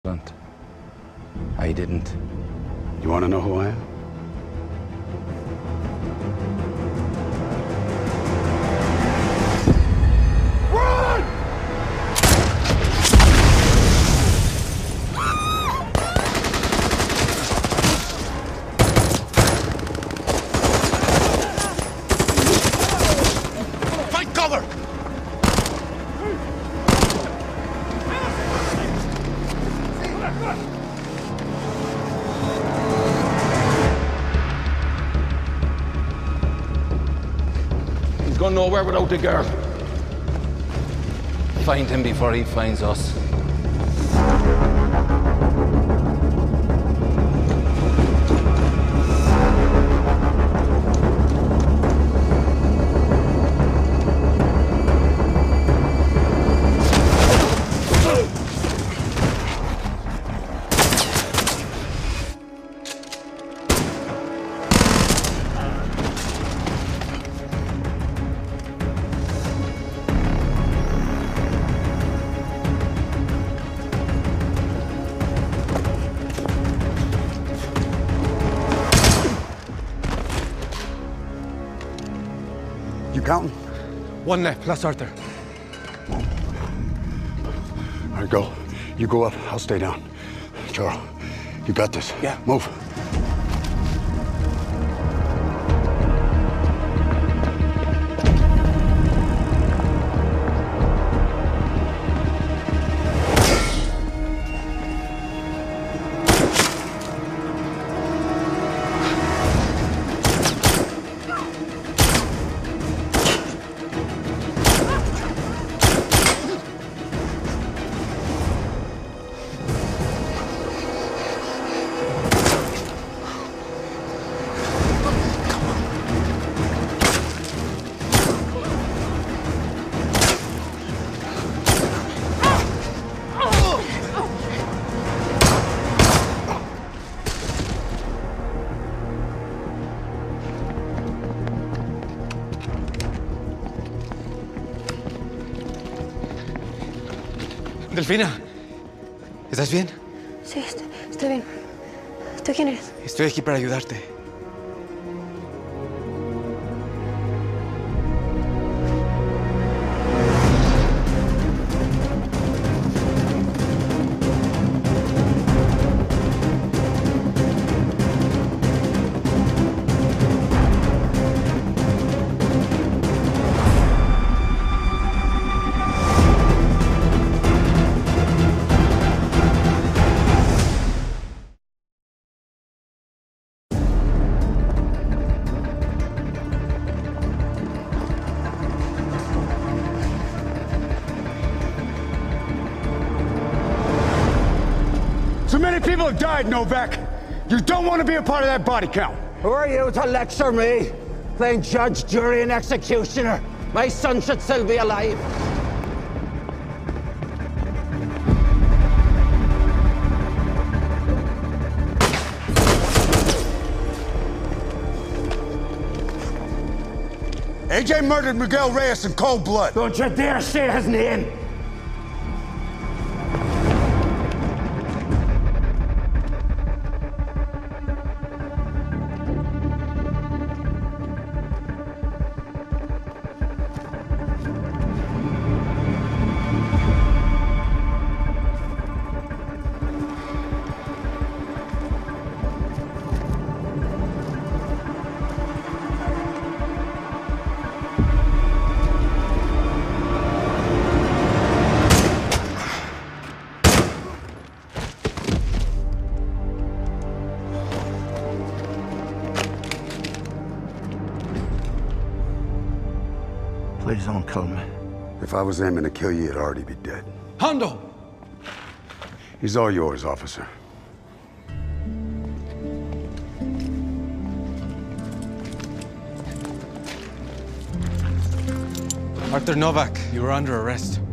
I didn't. You want to know who I am? Run! Find cover! He's gone nowhere without the girl. Find him before he finds us. You counting? One left, plus Arthur. All right, go. You go up, I'll stay down. Charles, you got this. Yeah. Move. Delfina, ¿estás bien? Sí, estoy bien. ¿Tú quién eres? Estoy aquí para ayudarte. So many people have died, Novak. You don't want to be a part of that body count. Who are you to lecture me? Playing judge, jury, and executioner. My son should still be alive. AJ murdered Miguel Reyes in cold blood. Don't you dare say his name. Please don't kill me. If I was aiming to kill you, you'd already be dead. Hondo! He's all yours, officer. Arthur Novak, you are under arrest.